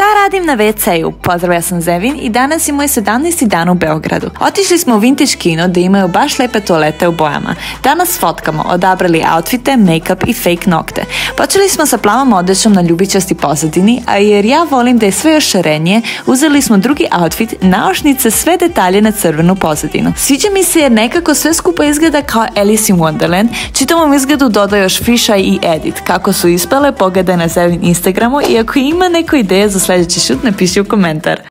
Šta radim na WC-u? Pozdrav, ja sam Zevin i danas je moj 17. dan u Beogradu. Otišli smo u vintage kino da imaju baš lepe toalete u bojama. Danas fotkamo, odabrali outfite, make-up i fake nokte. Počeli smo sa plavom odećom na ljubičasti pozadini, a jer ja volim da je sve još šarenije, uzeli smo drugi outfit, naušnice, sve detalje na crvenu pozadinu. Sviđa mi se jer nekako sve skupa izgleda kao Alice in Wonderland. Čitavom izgledu dodao još fisheye i edit. Kako su ispale, pogledaj na Zevin Instagramu i ako ima neko ideja za sljedeći šut, napiši u komentar.